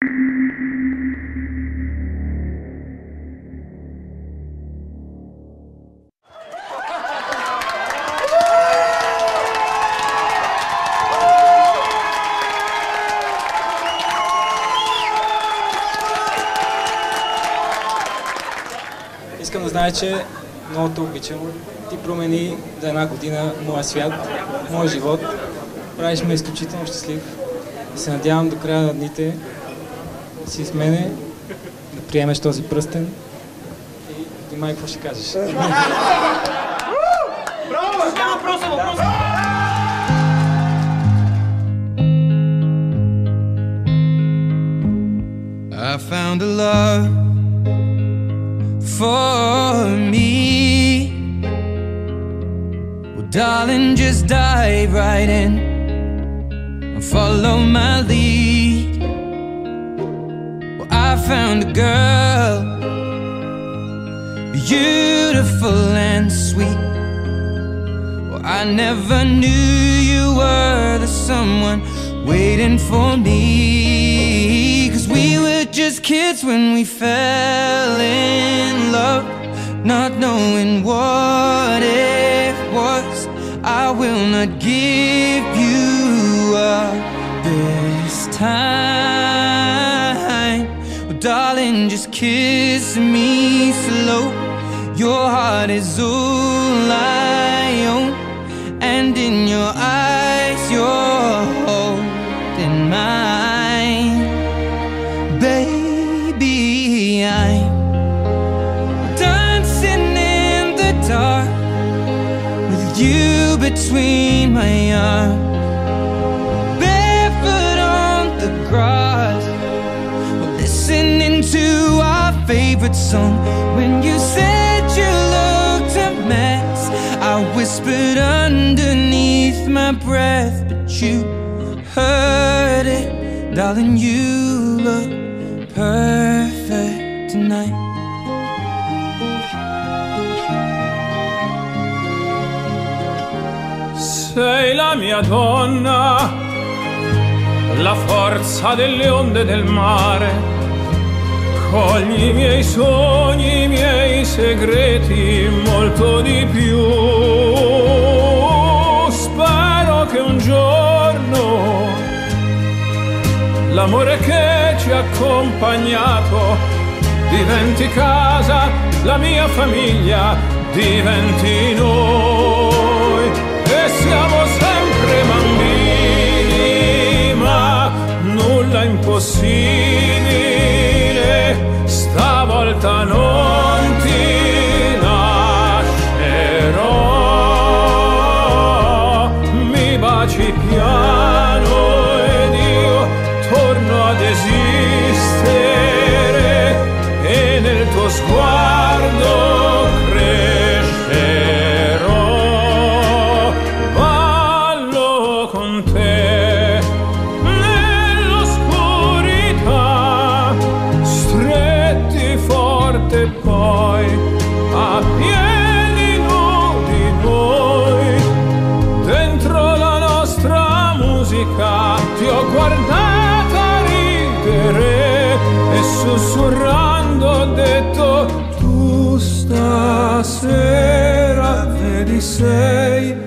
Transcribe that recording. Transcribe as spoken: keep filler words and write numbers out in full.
Искам да знае, че много те обичам. Ти промени за една година моя свят, моя живот. Правиш ме изключително щастлив. И се надявам до края на дните да си с мене, да приемеш този пръстен. И внимай какво ще кажеш. Браво! Няма въпроса, въпроса! I found a love for me. Well, darling, just dive right in and follow my lead. Well, I found a girl, beautiful and sweet. Well, I never knew you were the someone waiting for me. 'Cause we were just kids when we fell in love, not knowing what it was. I will not give you up this time. Well, darling, just kiss me slow. Your heart is all I own, and in your eyes you're holding mine. Baby, I'm dancing in the dark with you between my arms, barefoot on the grass, listening to our favorite song. When you said you looked a mess, I whispered underneath my breath, but you heard it. Darling, you look perfect tonight. Sei la mia donna, la forza delle onde del mare. Cogli i miei sogni, i miei segreti, molto di più. Spero che un giorno l'amore che ci ha accompagnato diventi casa, la mia famiglia diventi noi. E siamo sempre bambini, ma nulla impossibile. Stavolta non ti lascerò. Mi baci piano ed io torno ad esistere, e nel tuo sguardo crescerò. Ballo con te nell'oscurità, stretti forte poi a piedi nudi noi. Dentro la nostra musica ti ho guardata ridere e sussurrando ho detto: tu stasera vedi sei